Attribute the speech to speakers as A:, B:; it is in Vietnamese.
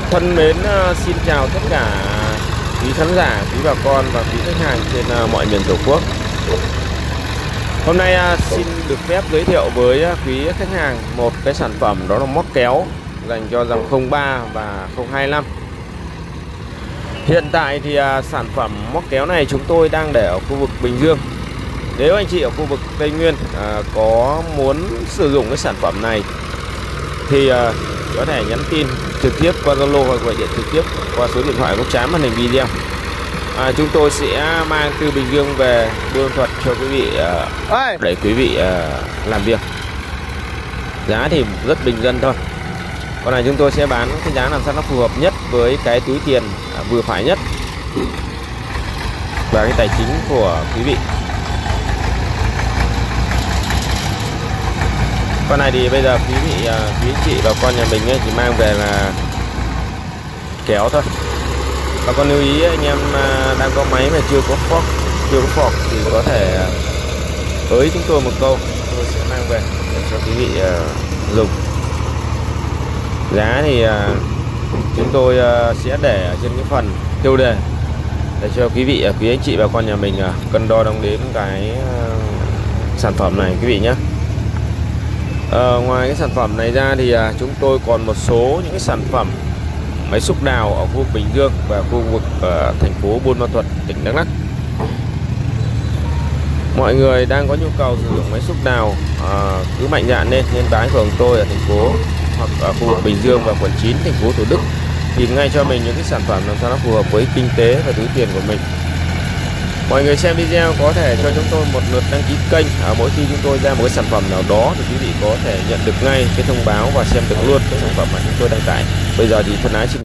A: Thân mến, xin chào tất cả quý khán giả, quý bà con và quý khách hàng trên mọi miền Tổ quốc. Hôm nay xin được phép giới thiệu với quý khách hàng một cái sản phẩm, đó là móc kéo dành cho dòng 03 và 025. Hiện tại thì sản phẩm móc kéo này chúng tôi đang để ở khu vực Bình Dương. Nếu anh chị ở khu vực Tây Nguyên có muốn sử dụng cái sản phẩm này thì có thể nhắn tin trực tiếp qua Zalo hoặc gọi điện trực tiếp qua số điện thoại góc trái màn hình video. Chúng tôi sẽ mang từ Bình Dương về Buôn Ma Thuột cho quý vị để quý vị làm việc. Giá thì rất bình dân thôi. Còn này chúng tôi sẽ bán cái giá làm sao nó phù hợp nhất với cái túi tiền vừa phải nhất và cái tài chính của quý vị. Con này thì bây giờ quý vị, quý chị và con nhà mình ấy, chỉ mang về là kéo thôi. Và con lưu ý anh em đang có máy mà chưa có fork thì có thể ới chúng tôi một câu, tôi sẽ mang về để cho quý vị dùng. Giá thì chúng tôi sẽ để ở trên cái phần tiêu đề để cho quý vị, quý anh chị và con nhà mình cân đo đong đếm cái sản phẩm này quý vị nhé. Ngoài cái sản phẩm này ra thì chúng tôi còn một số những cái sản phẩm máy xúc đào ở khu vực Bình Dương và khu vực thành phố Buôn Ma Thuột, tỉnh Đắk Lắk. Mọi người đang có nhu cầu sử dụng máy xúc đào cứ mạnh dạn lên bái phường tôi ở thành phố hoặc ở khu vực Bình Dương và quận 9 thành phố Thủ Đức, tìm ngay cho mình những cái sản phẩm làm sao nó phù hợp với kinh tế và túi tiền của mình. Mọi người xem video có thể cho chúng tôi một lượt đăng ký kênh. Mỗi khi chúng tôi ra một cái sản phẩm nào đó thì quý vị có thể nhận được ngay cái thông báo và xem được luôn cái sản phẩm mà chúng tôi đăng tải. Bây giờ thì thân ái xin